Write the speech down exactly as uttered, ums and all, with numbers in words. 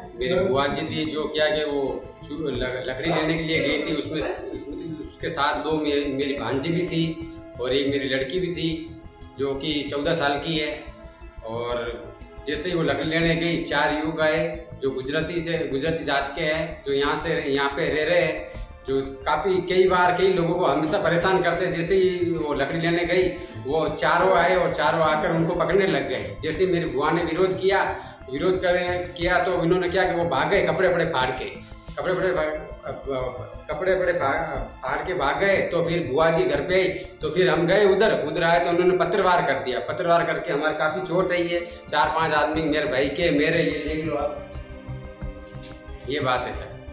मेरी बुआ जी थी जो क्या कि वो लकड़ी लेने के लिए गई थी, उसमें उसके साथ दो मेरी मेरी भांजी भी थी और एक मेरी लड़की भी थी जो कि चौदह साल की है। और जैसे ही वो लकड़ी लेने गई, चार युवक आए जो गुजराती से गुजराती जात के हैं, जो यहाँ से यहाँ पे रह रहे हैं, जो काफ़ी कई बार कई लोगों को हमेशा परेशान करते। जैसे ही वो लकड़ी लेने गई, वो चारों आए और चारों आकर उनको पकड़ने लग गए। जैसे ही मेरी बुआ ने विरोध किया विरोध करें किया तो इन्होंने क्या कि वो भाग गए कपड़े वपड़े फाड़ के कपड़े वपड़े कपड़े वपड़े फाड़ के भाग गए। तो फिर बुआ जी घर पे आई तो फिर हम गए उधर उधर आए तो उन्होंने पत्रवार कर दिया। पत्रवार करके हमारे काफ़ी चोट आई है, चार पांच आदमी मेरे भाई के मेरे, ये देख लो आप, ये बात है सर।